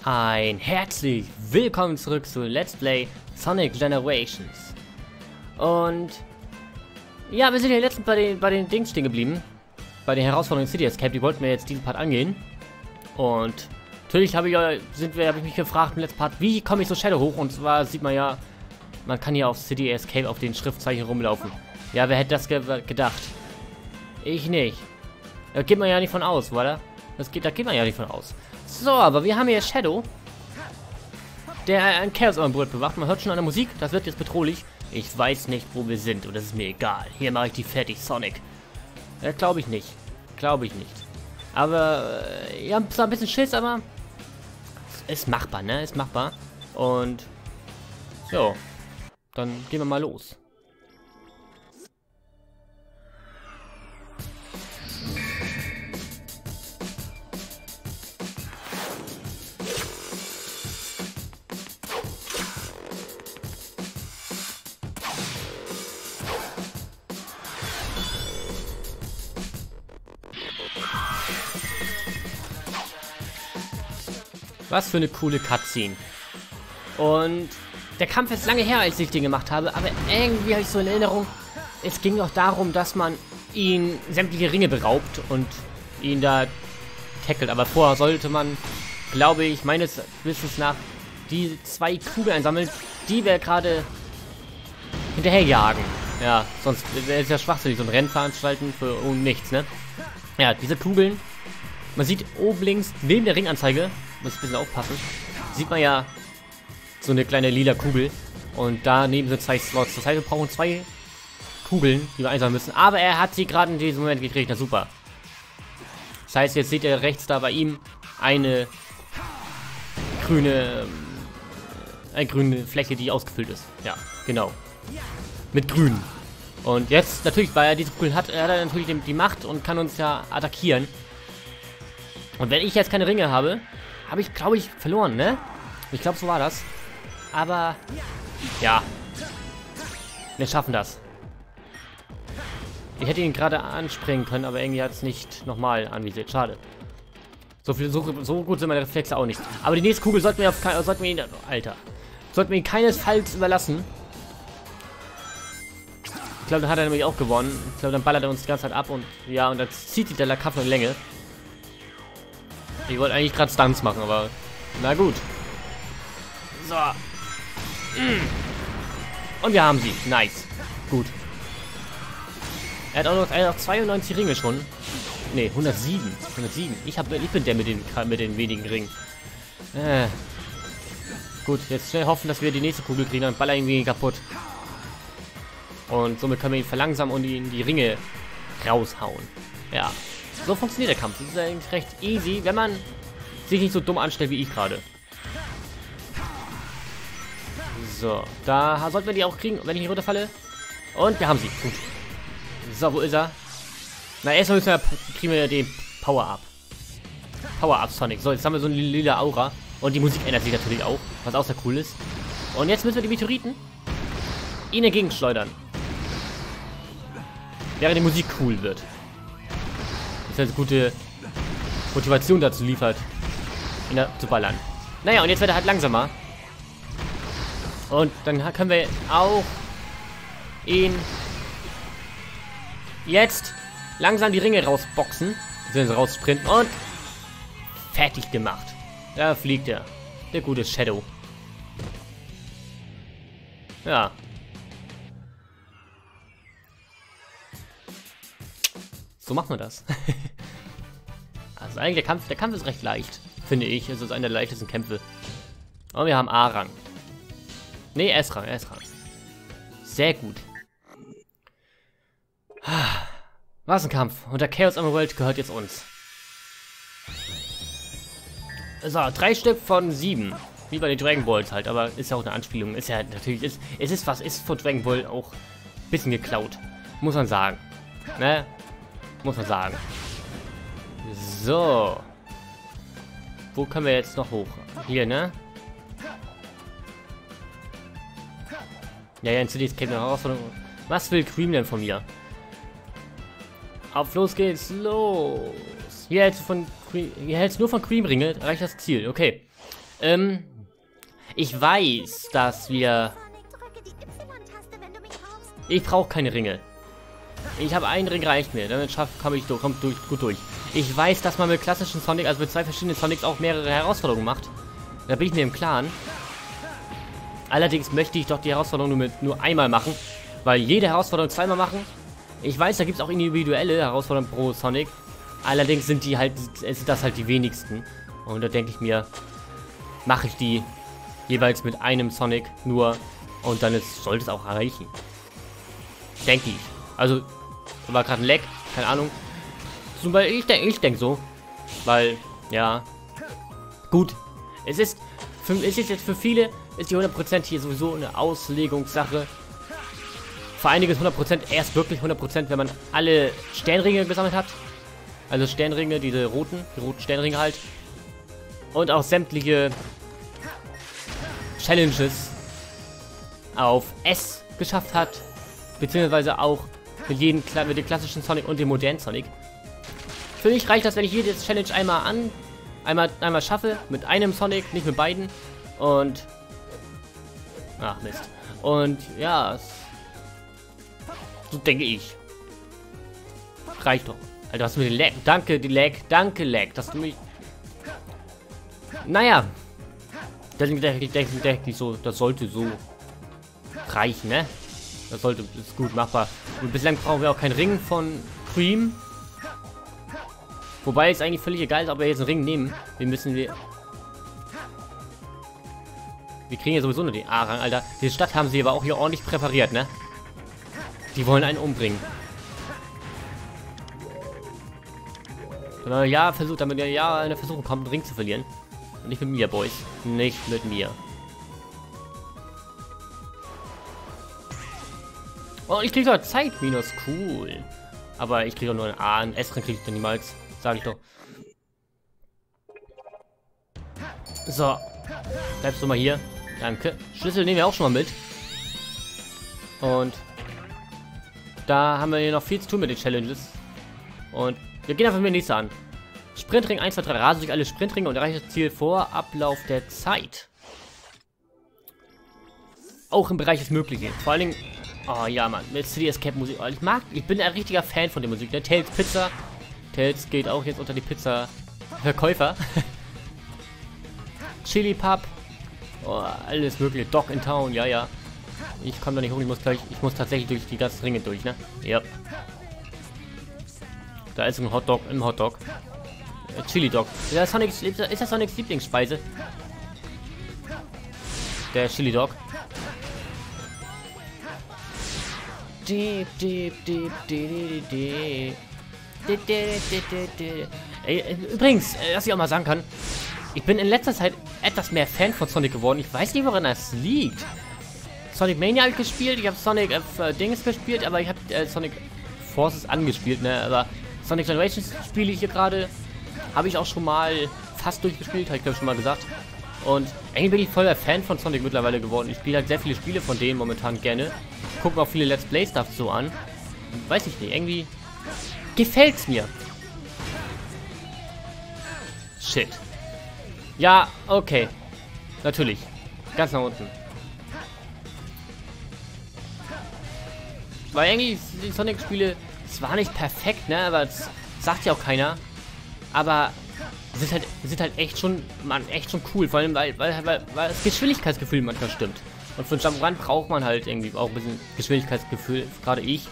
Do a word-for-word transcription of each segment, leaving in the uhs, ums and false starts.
Ein herzlich willkommen zurück zu Let's Play Sonic Generations. Und ja, wir sind hier letztens bei den, bei den Dings stehen geblieben. Bei den Herausforderungen City Escape, die wollten wir jetzt diesen Part angehen. Und natürlich habe ich, sind wir, habe ich mich gefragt im letzten Part, wie komme ich so Shadow hoch? Und zwar sieht man ja, man kann hier auf City Escape auf den Schriftzeichen rumlaufen. Ja, wer hätte das ge gedacht? Ich nicht. Da geht man ja nicht von aus, oder? Das geht, da geht man ja nicht von aus. So, aber wir haben hier Shadow, der ein Chaos am Boot bewacht. Man hört schon an der Musik, das wird jetzt bedrohlich. Ich weiß nicht, wo wir sind und das ist mir egal. Hier mache ich die fertig, Sonic. Ja, glaube ich nicht. Glaube ich nicht. Aber, äh, ja, zwar ein bisschen Schiss, aber ist machbar, ne? Ist machbar. Und, jo, dann gehen wir mal los. Was für eine coole Cutscene. Und der Kampf ist lange her, als ich den gemacht habe, aber irgendwie habe ich so in Erinnerung, es ging doch darum, dass man ihn sämtliche Ringe beraubt und ihn da tackelt. Aber vorher sollte man, glaube ich, meines Wissens nach, die zwei Kugeln einsammeln, die wir gerade hinterherjagen. Ja, sonst wäre es ja schwachsinnig, so ein Rennen veranstalten für um nichts, ne? Ja, diese Kugeln, man sieht oben links, neben der Ringanzeige, muss ein bisschen aufpassen, sieht man ja so eine kleine lila Kugel. Und daneben sind zwei Slots. Das heißt, wir brauchen zwei Kugeln, die wir einsammeln müssen. Aber er hat sie gerade in diesem Moment gekriegt. Na super. Das heißt, jetzt seht ihr rechts da bei ihm eine grüne, eine grüne Fläche, die ausgefüllt ist. Ja, genau. Mit grün. Und jetzt, natürlich, weil er diese Kugeln hat, er hat er natürlich die Macht und kann uns ja attackieren. Und wenn ich jetzt keine Ringe habe, habe ich, glaube ich, verloren, ne? Ich glaube, so war das. Aber, ja. Wir schaffen das. Ich hätte ihn gerade anspringen können, aber irgendwie hat es nicht nochmal anvisiert. Schade. So, viel, so, so gut sind meine Reflexe auch nicht. Aber die nächste Kugel sollten wir, auf, sollten wir ihn... Alter. Sollten wir ihn keinesfalls überlassen. Ich glaube, dann hat er nämlich auch gewonnen. Ich glaube, dann ballert er uns die ganze Zeit ab und... Ja, und dann zieht sich der Kampf in Länge. Ich wollte eigentlich gerade Stunts machen, aber na gut. So. Und wir haben sie. Nice. Gut. Er hat auch noch, er hat auch zweiundneunzig Ringe schon. Ne, hundertsieben. hundertsieben. Ich, hab, ich bin der mit den, mit den wenigen Ringen. Äh. Gut, jetzt schnell hoffen, dass wir die nächste Kugel kriegen. Dann baller ihn irgendwie kaputt. Und somit können wir ihn verlangsamen und ihn die Ringe raushauen. Ja. So funktioniert der Kampf. Das ist eigentlich recht easy, wenn man sich nicht so dumm anstellt wie ich gerade. So, da sollten wir die auch kriegen, wenn ich hier runterfalle. Und wir haben sie. Gut. So, wo ist er? Na, erstmal müssen wir, kriegen wir den Power-Up. Power-Up Sonic. So, jetzt haben wir so eine lila Aura. Und die Musik ändert sich natürlich auch, was auch sehr cool ist. Und jetzt müssen wir die Meteoriten ihn entgegenschleudern. Während die Musik cool wird. Das gute Motivation dazu liefert, ihn zu ballern. Naja, und jetzt wird er halt langsamer. Und dann können wir auch ihn jetzt langsam die Ringe rausboxen, beziehungsweise raussprinten und fertig gemacht. Da fliegt er. Der gute Shadow. Ja. So macht man das. Also eigentlich der Kampf, der Kampf ist recht leicht, finde ich. Es ist einer der leichtesten Kämpfe. Und wir haben A-Rang. Ne, S-Rang, S-Rang. Sehr gut. Was ein Kampf. Und der Chaos Emerald gehört jetzt uns. So, drei Stück von sieben. Wie bei den Dragon Balls halt, aber ist ja auch eine Anspielung. Ist ja natürlich, ist, es ist was, ist von Dragon Ball auch ein bisschen geklaut. Muss man sagen. Ne? Muss man sagen. So. Wo können wir jetzt noch hoch? Hier, ne? Ja, ja, in City Escape eine Herausforderung. Was will Cream denn von mir? Auf los geht's, los! Hier hältst du von Cream, hier hältst nur von Cream Ringe, erreicht das Ziel. Okay. Ähm, ich weiß, dass wir... Ich brauche keine Ringe. Ich habe einen Ring, reicht mir. Damit schafft, komme ich durch, kommt durch, gut durch. Ich weiß, dass man mit klassischen Sonic, also mit zwei verschiedenen Sonics auch mehrere Herausforderungen macht. Da bin ich mir im Klaren. Allerdings möchte ich doch die Herausforderung nur, mit, nur einmal machen. Weil jede Herausforderung zweimal machen. Ich weiß, da gibt es auch individuelle Herausforderungen pro Sonic. Allerdings sind die halt, sind das halt die wenigsten. Und da denke ich mir, mache ich die jeweils mit einem Sonic nur. Und dann ist, sollte es auch erreichen. Denke ich. Also, da war gerade ein Lag, keine Ahnung. Zum Beispiel, ich denke ich denk so. Weil, ja. Gut. Es ist, für, es ist jetzt für viele, ist die hundert Prozent hier sowieso eine Auslegungssache. Für einige ist hundert Prozent erst wirklich hundert Prozent, wenn man alle Sternringe gesammelt hat. Also Sternringe, diese roten, die roten Sternringe halt. Und auch sämtliche Challenges auf S geschafft hat. Beziehungsweise auch mit jedem mit dem klassischen Sonic und dem modernen Sonic. Für mich reicht das, wenn ich jede Challenge einmal an, einmal, einmal schaffe, mit einem Sonic, nicht mit beiden. Und ach Mist. Und ja, so denke ich. Reicht doch. Alter, hast du mir den Lag? Danke, die Lag. Danke, Lag, dass du mich. Naja. Deswegen denke ich, denke, denke ich so, das sollte so reichen, ne? Das sollte, ist gut machbar. Und bislang brauchen wir auch keinen Ring von Cream. Wobei es eigentlich völlig egal ist, ob wir jetzt einen Ring nehmen. Wir müssen wir. Wir kriegen ja sowieso nur den A-Rang, Alter. Die Stadt haben sie aber auch hier ordentlich präpariert, ne? Die wollen einen umbringen. Ja, versucht damit ja eine Versuchung kommt, einen Ring zu verlieren. Und nicht mit mir, Boys. Nicht mit mir. Oh, ich krieg doch Zeit minus, cool. Aber ich kriege doch nur ein A, ein S-Ring kriege ich doch niemals. Sag ich doch. So. Bleibst du mal hier. Danke. Schlüssel nehmen wir auch schon mal mit. Und da haben wir hier noch viel zu tun mit den Challenges. Und wir gehen einfach mit dem nächsten an. Sprintring eins, zwei, drei. Rase durch alle Sprintringe und erreiche das Ziel vor Ablauf der Zeit. Auch im Bereich des Möglichen. Vor allen Dingen. Oh ja, Mann. Mit City Escape Musik. Ich mag. Ich bin ein richtiger Fan von der Musik. Der Tails Pizza. Tails geht auch jetzt unter die Pizza-Verkäufer. Chili Pub. Oh, alles mögliche. Dog in Town. Ja, ja. Ich komme da nicht hoch. Ich muss gleich. Ich muss tatsächlich durch die ganzen Ringe durch, ne? Ja. Da ist ein Hotdog im Hotdog. Äh, Chili Dog. Ist das Sonics, ist das Sonics Lieblingsspeise? Der Chili Dog. Deep, deep, deep, deep, deep. Ey, übrigens, was ich auch mal sagen kann, ich bin in letzter Zeit etwas mehr Fan von Sonic geworden. Ich weiß nicht, woran das liegt. Sonic Mania habe ich gespielt, ich habe Sonic äh, Dings gespielt, aber ich habe äh, Sonic Forces angespielt, ne? Aber Sonic Generations spiele ich hier gerade. Habe ich auch schon mal fast durchgespielt, habe ich glaube ich schon mal gesagt. Und eigentlich bin ich voller Fan von Sonic mittlerweile geworden. Ich spiele halt sehr viele Spiele von denen momentan gerne. Gucken auch viele Let's Play Stuff so an. Weiß ich nicht, irgendwie gefällt's mir. Shit. Ja, okay. Natürlich. Ganz nach unten. Weil eigentlich die Sonic-Spiele, es war nicht perfekt, ne? Aber das sagt ja auch keiner. Aber es ist halt, es ist halt echt schon, man, echt schon cool. Vor allem, weil, weil, weil, weil das Geschwindigkeitsgefühl manchmal stimmt. Und für einen Jump'n'Run braucht man halt irgendwie auch ein bisschen Geschwindigkeitsgefühl. Gerade ich.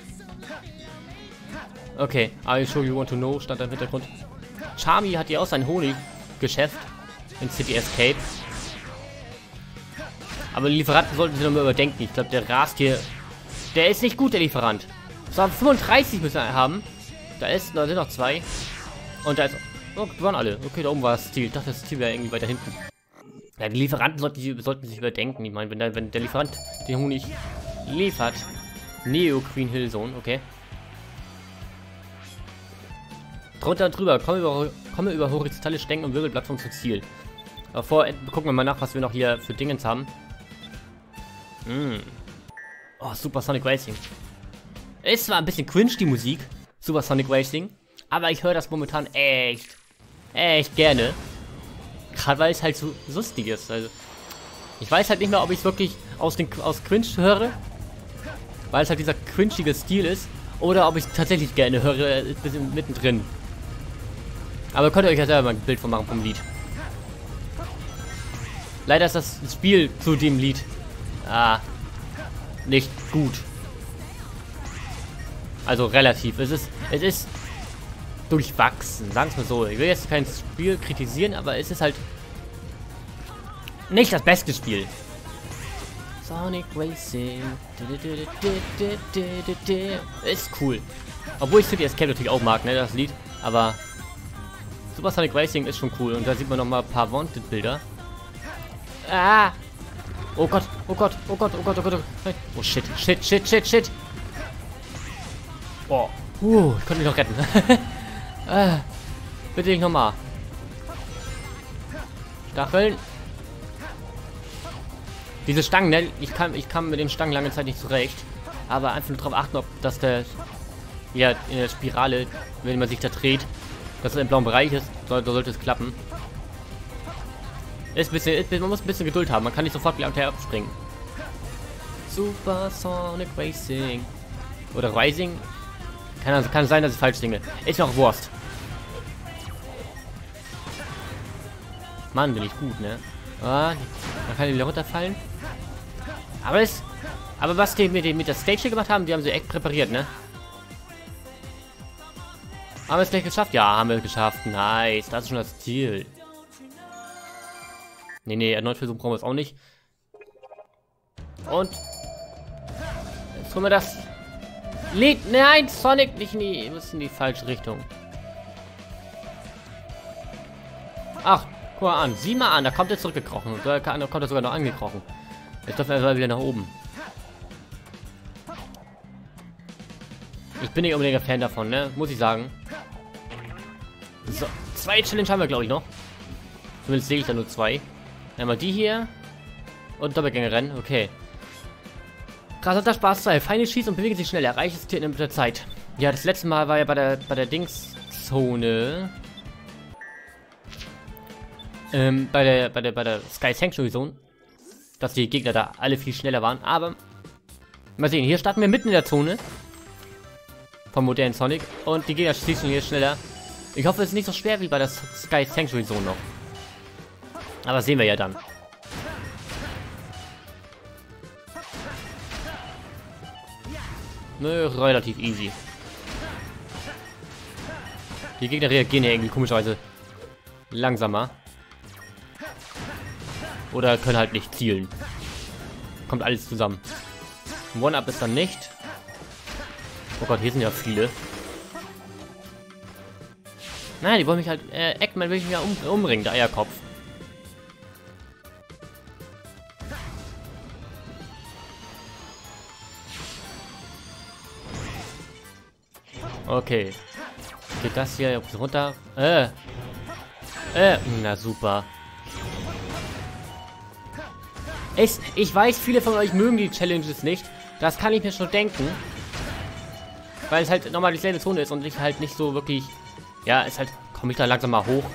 Okay, I show you want to know, stand da im Hintergrund. Charmy hat ja auch sein Honiggeschäft in City Escape. Aber die Lieferanten sollten sie nochmal überdenken. Ich glaube, der rast hier. Der ist nicht gut, der Lieferant. So, fünfunddreißig müssen wir haben. Da ist, da sind noch zwei. Und da ist. Oh, die waren alle. Okay, da oben war das Ziel. Ich dachte, das Ziel wäre irgendwie weiter hinten. Ja, die Lieferanten sollten, sollten sich überdenken. Ich meine, wenn der, wenn der Lieferant den Honig liefert. Neo Queen Hill Zone, okay. Drunter und drüber. Komme über, komme über horizontale Stängel und Wirbelplattformen zum Ziel. Aber vor, gucken wir mal nach, was wir noch hier für Dingens haben. Mm. Oh, Super Sonic Racing. Ist zwar ein bisschen cringe, die Musik. Super Sonic Racing. Aber ich höre das momentan echt, echt gerne. Gerade weil es halt so lustig ist. Also, ich weiß halt nicht mehr, ob ich es wirklich aus, den, aus Cringe höre, weil es halt dieser cringige Stil ist, oder ob ich es tatsächlich gerne höre, ein bisschen mittendrin. Aber könnt ihr euch ja selber mal ein Bild von machen vom Lied. Leider ist das Spiel zu dem Lied ah, nicht gut. Also relativ. Es ist, es ist durchwachsen, sagen wir mal so. Ich will jetzt kein Spiel kritisieren, aber es ist halt nicht das beste Spiel. Sonic Racing ist cool. Obwohl ich City Escape natürlich auch mag, ne, das Lied. Aber Super Sonic Racing ist schon cool. Und da sieht man noch mal ein paar Wanted-Bilder. Ah! Oh Gott, oh Gott, oh Gott, oh Gott, oh Gott, oh Gott. Oh shit, shit, shit, shit, shit. Oh, uh, ich konnte mich noch retten. ah, bitte nicht nochmal. Stacheln. Diese Stangen, ne? Ich kann, ich kam mit den Stangen lange Zeit nicht zurecht. Aber einfach nur darauf achten, ob das der, ja, in der Spirale, wenn man sich da dreht, dass es im blauen Bereich ist, sollte, sollte es klappen. Ist ein bisschen, ist, man muss ein bisschen Geduld haben. Man kann nicht sofort wieder abspringen. Super Sonic Racing. Oder Rising. Kann, also, kann sein, dass ich falsch singe. Ist noch Wurst. Mann, bin ich gut, ne? Ah, man kann die wieder runterfallen. Aber es, aber was die mit, mit der Stage hier gemacht haben, die haben sie echt präpariert, ne? Haben wir es gleich geschafft? Ja, haben wir es geschafft. Nice. Das ist schon das Ziel. Nee, nee, erneut Versuch brauchen wir es auch nicht. Und jetzt holen wir das Lied. Nein, Sonic nicht in die, muss in die falsche Richtung. Ach, guck mal an. Sieh mal an, da kommt er zurückgekrochen. Da kommt er sogar noch angekrochen. Jetzt dürfen wir wieder nach oben. Ich bin nicht unbedingt ein Fan davon, ne? Muss ich sagen. So, zwei Challenge haben wir, glaube ich, noch. Zumindest sehe ich da nur zwei. Einmal die hier. Und Doppelgängerrennen. Okay. Krasser Spaß zwei. Feine schießt und bewegt sich schnell. Erreicht es mit der Zeit. Ja, das letzte Mal war ja bei der bei der Dingszone. Ähm, bei der bei der bei der Sky Sanctuary Zone. Dass die Gegner da alle viel schneller waren. Aber mal sehen, hier starten wir mitten in der Zone. Vom modernen Sonic. Und die Gegner schießen hier schneller. Ich hoffe, es ist nicht so schwer wie bei der Sky Sanctuary Zone noch. Aber sehen wir ja dann. Nö, relativ easy. Die Gegner reagieren ja irgendwie komischerweise langsamer. Oder können halt nicht zielen. Kommt alles zusammen. One-Up ist dann nicht. Oh Gott, hier sind ja viele. Nein, die wollen mich halt... Äh, Eggman will mich ja um, umbringen, der Eierkopf. Okay. Geht das hier runter? Äh. Äh. Na super. Ich, ich weiß, viele von euch mögen die Challenges nicht. Das kann ich mir schon denken. Weil es halt nochmal dieselbe Zone ist und ich halt nicht so wirklich... Ja, ist halt... Komme ich da langsam mal hoch.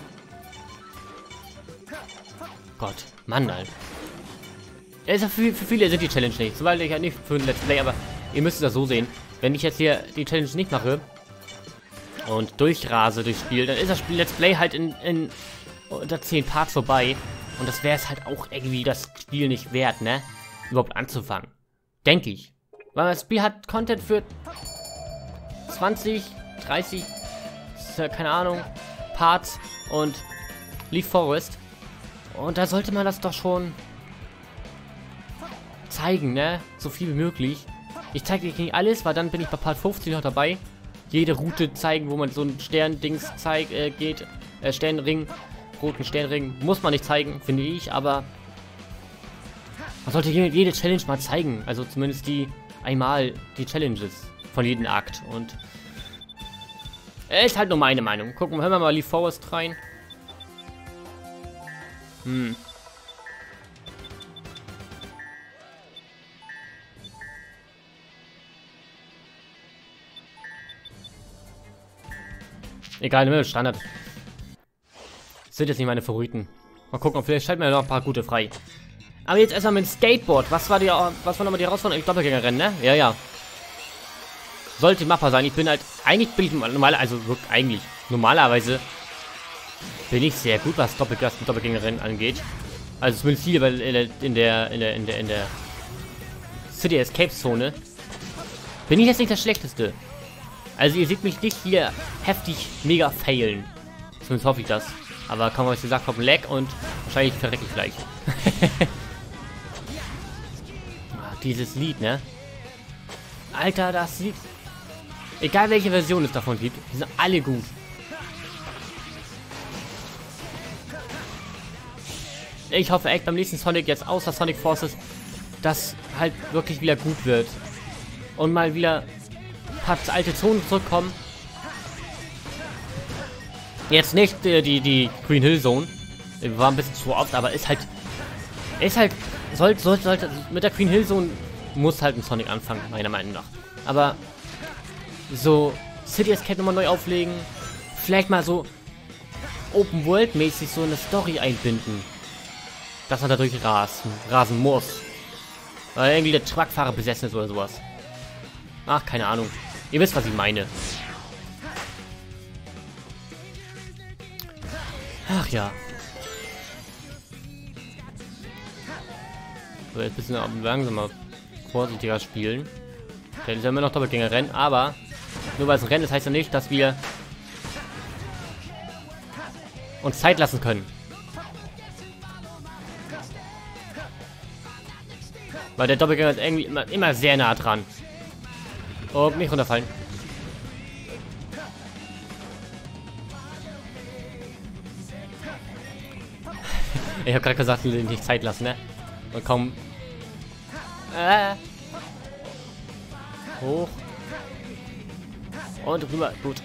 Gott. Mann, Alter. Ja, ist ja für, für viele sind die Challenge nicht. Sobald ich halt nicht für ein Let's Play, aber ihr müsst es das so sehen. Wenn ich jetzt hier die Challenge nicht mache und durchrase durchs Spiel, dann ist das Spiel Let's Play halt in, in unter zehn Parts vorbei. Und das wäre es halt auch irgendwie das Spiel nicht wert, ne? Überhaupt anzufangen. Denke ich. Weil das Spiel hat Content für zwanzig, dreißig, keine Ahnung, Parts und Leaf Forest. Und da sollte man das doch schon zeigen, ne? So viel wie möglich. Ich zeige euch nicht alles, weil dann bin ich bei Part fünfzehn noch dabei. Jede Route zeigen, wo man so ein Stern-Dings zeigt, äh, geht. Äh, Sternring, roten Sternring. Muss man nicht zeigen, finde ich, aber man sollte jede Challenge mal zeigen. Also zumindest die einmal die Challenges von jedem Akt. Und äh, ist halt nur meine Meinung. Gucken, hören wir mal Leaf Forest rein. Hm. Egal, ne, Standard. Das sind jetzt nicht meine Favoriten. Mal gucken, vielleicht schalten wir noch ein paar gute frei. Aber jetzt erstmal mit dem Skateboard. Was war die, was war nochmal die Herausforderung? Ich Doppelgängerrennen, ne? Ja, ja. Sollte machbar sein. Ich bin halt, eigentlich bin ich normaler, also wirklich eigentlich, normalerweise bin ich sehr gut, was Doppelgas und Doppelgängerrennen angeht. Also zumindest hier in der, in der, in der, in der, in der City Escape Zone. Bin ich jetzt nicht das Schlechteste. Also ihr seht mich nicht hier heftig mega failen. Zumindest hoffe ich das. Aber kann man jetzt gesagt haben, Lag und wahrscheinlich verrecke ich gleich. Ach, dieses Lied, ne? Alter, das Lied. Egal welche Version es davon gibt, die sind alle gut. Ich hoffe echt beim nächsten Sonic, jetzt außer Sonic Forces, dass halt wirklich wieder gut wird. Und mal wieder ein paar alte Zonen zurückkommen. Jetzt nicht äh, die, die Green Hill Zone. War ein bisschen zu oft, aber ist halt. Ist halt. Sollte, sollte, sollte. Mit der Green Hill Zone muss halt ein Sonic anfangen, meiner Meinung nach. Aber so City Escape nochmal neu auflegen. Vielleicht mal so Open World mäßig so eine Story einbinden. Dass man dadurch rasen, rasen muss. Weil irgendwie der Truckfahrer besessen ist oder sowas. Ach, keine Ahnung. Ihr wisst, was ich meine. Ach ja. So, jetzt ein bisschen langsamer, vorsichtiger spielen. Denn wir haben noch Doppelgänger rennen, aber nur weil es ein Rennen ist, heißt ja nicht, dass wir uns Zeit lassen können. Weil der Doppelgänger ist irgendwie immer, immer sehr nah dran. Und nicht runterfallen. Ich habe gerade gesagt, wir will nicht Zeit lassen, ne? Und kaum. Äh. Hoch. Und rüber. Gut.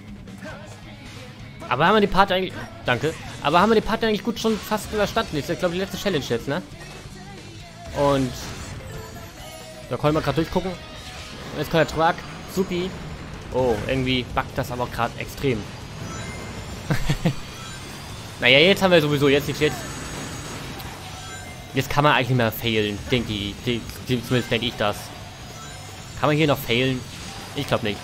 Aber haben wir die Part eigentlich. Danke. Aber haben wir die Part eigentlich gut schon fast überstanden. Jetzt ist, glaube ich, die letzte Challenge jetzt, ne? Und. Da können wir gerade durchgucken. Jetzt kommt der Truck. Supi. Oh, irgendwie backt das aber gerade extrem. Naja, jetzt haben wir sowieso jetzt nicht jetzt. Jetzt kann man eigentlich nicht mehr failen, denke ich. Die, die, zumindest denke ich das. Kann man hier noch failen? Ich glaube nicht.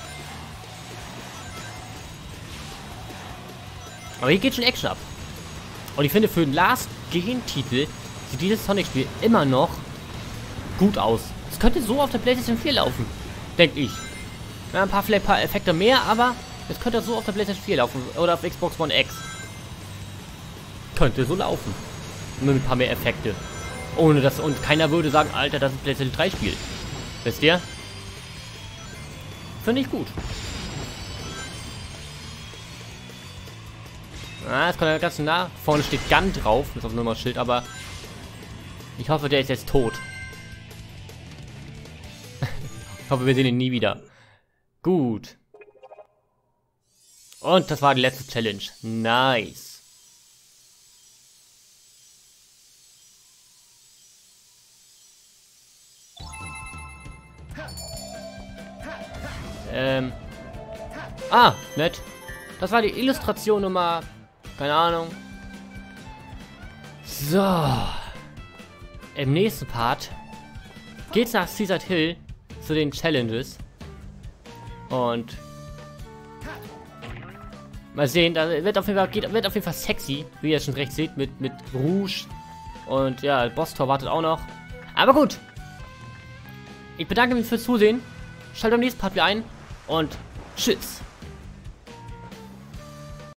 Aber hier geht schon Action ab. Und ich finde, für den Last Gen-Titel sieht dieses Sonic-Spiel immer noch gut aus. Es könnte so auf der PlayStation vier laufen, denke ich. Ja, ein paar, vielleicht ein paar Effekte mehr, aber es könnte so auf der PlayStation vier laufen. Oder auf Xbox One X. Könnte so laufen. Nur ein paar mehr Effekte. Ohne das. Und keiner würde sagen, Alter, das ist ein PlayStation drei Spiel. Wisst ihr? Finde ich gut. Ah, es kommt ja ganz nah. Vorne steht Gun drauf. Ist auf dem Nummer-Schild, aber ich hoffe, der ist jetzt tot. Ich hoffe, wir sehen ihn nie wieder. Gut. Und das war die letzte Challenge. Nice. Ähm. Ah, nett. Das war die Illustration Nummer. Keine Ahnung. So. Im nächsten Part geht's nach Caesar Hill zu den Challenges. Und mal sehen, da wird auf jeden Fall, geht, wird auf jeden Fall sexy, wie ihr schon recht seht, mit, mit Rouge. Und ja, Boss-Tor wartet auch noch. Aber gut. Ich bedanke mich fürs Zusehen. Schaltet am nächsten Part wieder ein. Und tschüss.